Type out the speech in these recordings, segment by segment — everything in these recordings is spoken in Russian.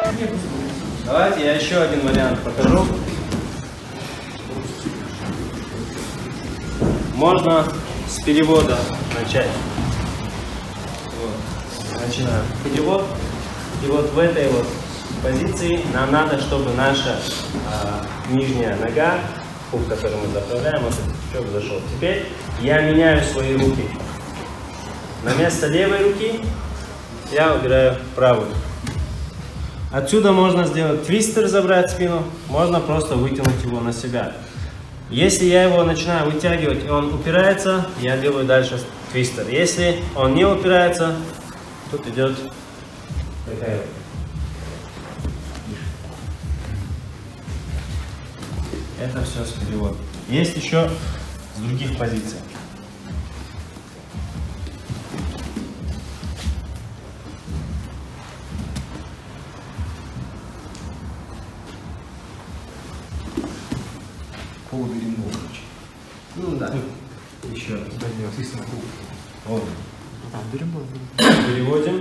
Давайте я еще один вариант покажу. Можно с перевода начать. Вот. Начинаем перевод. И вот в этой вот позиции нам надо, чтобы наша нижняя нога, пух, который мы заправляем, вот этот пучок зашел. Теперь я меняю свои руки. На место левой руки я убираю правую. Отсюда можно сделать твистер, забрать спину, можно просто вытянуть его на себя. Если я его начинаю вытягивать и он упирается, я делаю дальше твистер. Если он не упирается, тут идет такая. Это все с переводом. Есть еще с других позиций. Ну да. Еще раз. Вот. Переводим.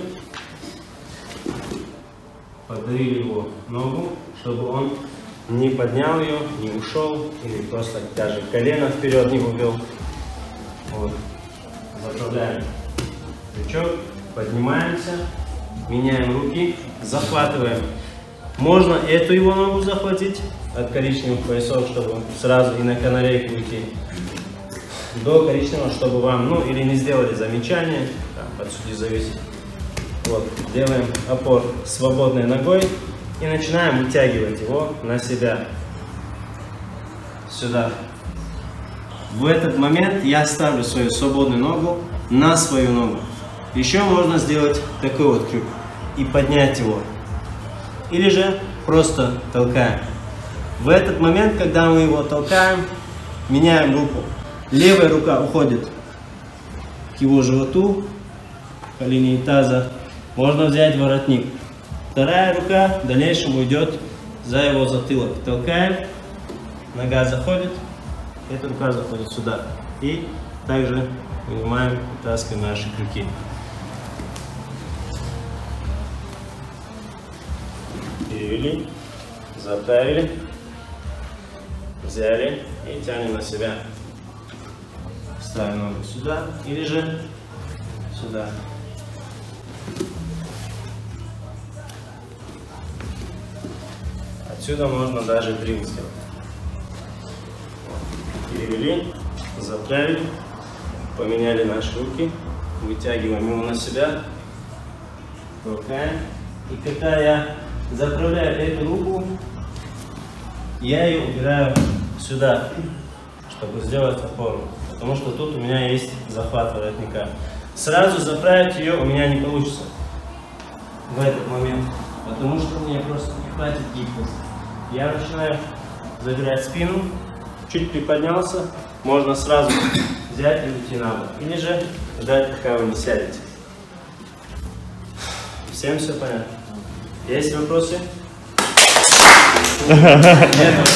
Подавили его ногу, чтобы он не поднял ее, не ушел, или просто даже колено вперед не вывел. Вот. Заправляем крючок, поднимаемся, меняем руки, захватываем. Можно эту его ногу захватить от коричневых поясов, чтобы сразу и на канарейку уйти. До коричневого, чтобы вам, ну, или не сделали замечание, там, от судьи зависит. Вот, делаем опор свободной ногой и начинаем вытягивать его на себя. Сюда. В этот момент я ставлю свою свободную ногу на свою ногу. Еще можно сделать такой вот крюк и поднять его. Или же просто толкаем. В этот момент, когда мы его толкаем, меняем руку. Левая рука уходит к его животу, по линии таза. Можно взять воротник. Вторая рука в дальнейшем уйдет за его затылок. Толкаем, нога заходит, эта рука заходит сюда. И также вынимаем, вытаскиваем наши крюки. Перевели, заправили, взяли и тянем на себя. Ставим ногу сюда или же сюда. Отсюда можно даже дрил сделать. Перевели, заправили, поменяли наши руки, вытягиваем его на себя, толкаем. И когда я заправляю эту руку, я ее убираю сюда, чтобы сделать опору. Потому что тут у меня есть захват воротника. Сразу заправить ее у меня не получится в этот момент, потому что мне просто не хватит гибкости. Я начинаю забирать спину, чуть приподнялся, можно сразу взять и уйти на бок. Или же ждать, пока вы не сядете. Всем все понятно? Есть вопросы? Нет.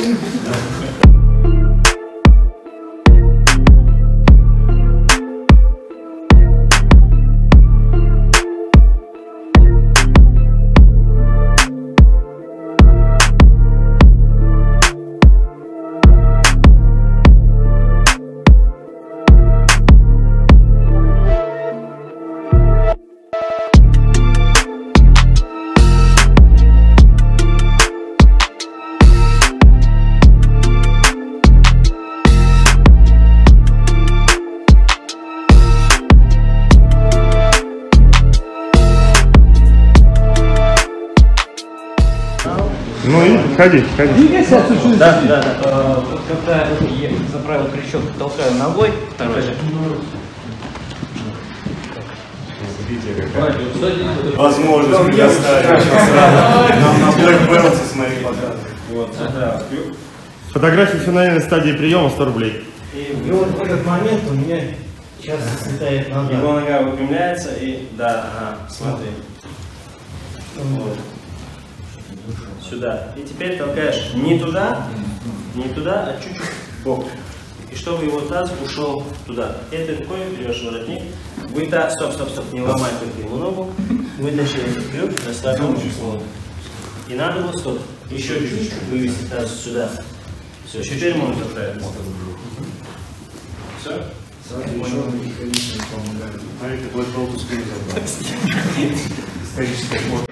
Ну и ходи. Да. Когда я заправил крючок, толкаю ногой, второй же. Возможность предоставить на Black Belt, смотри, Вот, фотографии в финальной стадии приема 100 рублей. И вот в этот момент у меня сейчас слетает нога. Его нога выпрямляется и, да, ага, смотри. Вот. Сюда. И теперь толкаешь не туда, а чуть-чуть в бок. И чтобы его таз ушел туда. Этой рукой берешь воротник. Стоп, не ломай только ему ногу. Вытащи этот крюк, расслабил. И надо вот стоп. Еще чуть-чуть вывести таз сюда. Все, теперь можно. Все? Смотрите, Black Lotus историческая фото.